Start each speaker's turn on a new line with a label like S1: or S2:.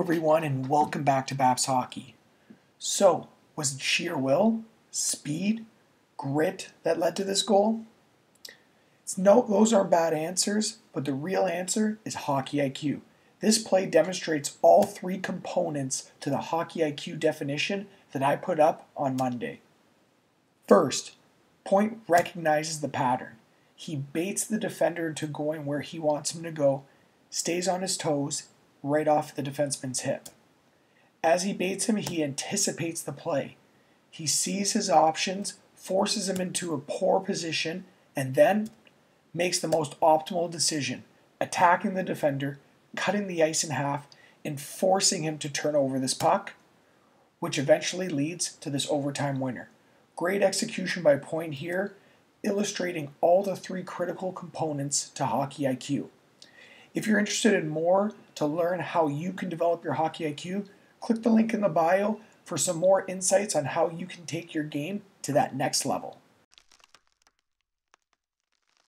S1: everyone, and welcome back to Baps Hockey. So, was it sheer will, speed, grit that led to this goal? No, those aren't bad answers, but the real answer is hockey IQ. This play demonstrates all three components to the hockey IQ definition that I put up on Monday. First, Point recognizes the pattern. He baits the defender into going where he wants him to go, stays on his toes, right off the defenseman's hip. As he baits him, he anticipates the play. He sees his options, forces him into a poor position, and then makes the most optimal decision, attacking the defender, cutting the ice in half, and forcing him to turn over this puck, which eventually leads to this overtime winner. Great execution by Point here, illustrating all the three critical components to hockey IQ. If you're interested in more to learn how you can develop your hockey IQ, click the link in the bio for some more insights on how you can take your game to that next level.